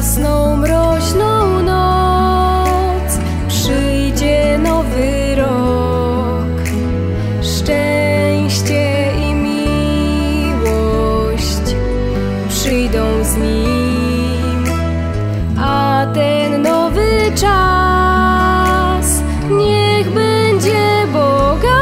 jasną, mroźną noc przyjdzie nowy rok. Szczęście i miłość przyjdą z nim, a ten nowy czas niech będzie bogaty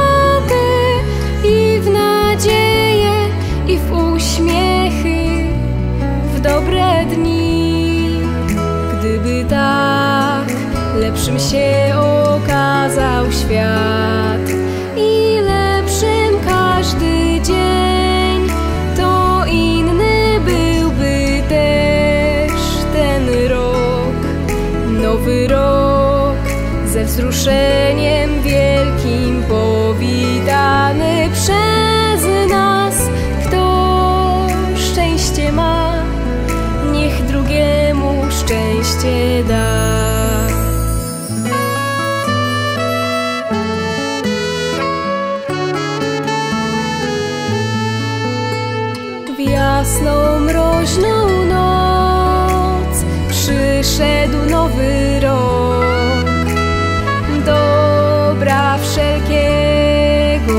i w nadzieję, i w uśmiechy, w dobre dni. Gdyby tak lepszym się okazał świat i lepszym każdy dzień, to inny byłby też ten rok. Nowy rok ze wzruszeniem wielkim powitany przez nas. Kto szczęście ma, niech drugiemu szczęście da. W jasną, mroźną noc przyszedł nowy rok. Dobra wszelkiego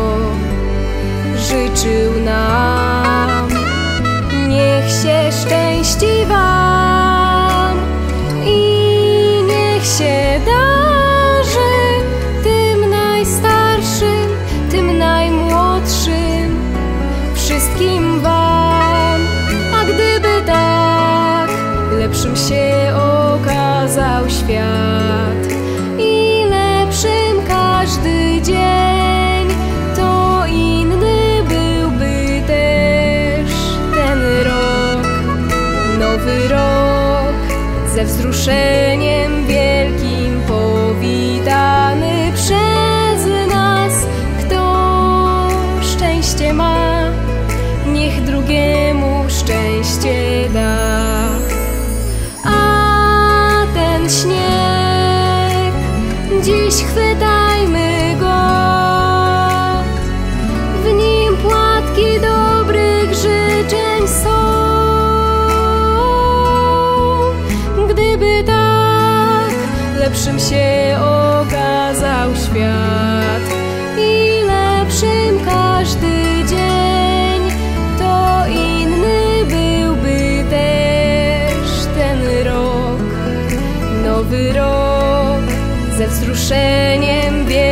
życzył nam. Niech się szczęści wam i niech się darzy tym najstarszym, tym najmłodszym, wszystkim wam. A gdyby tak lepszym się okazał świat i lepszym każdy dzień, to inny byłby też ten rok. Nowy rok ze wzruszeniem wielkim powitany przez nas. Kto szczęście ma, niech drugiemu szczęście da. A ten śnieg, dziś chwytajmy go, w nim płatki dobrych życzeń są. Gdyby tak lepszym się okazał świat i lepszym każdy dzień, to inny byłby też ten rok. Nowy rok ze wzruszeniem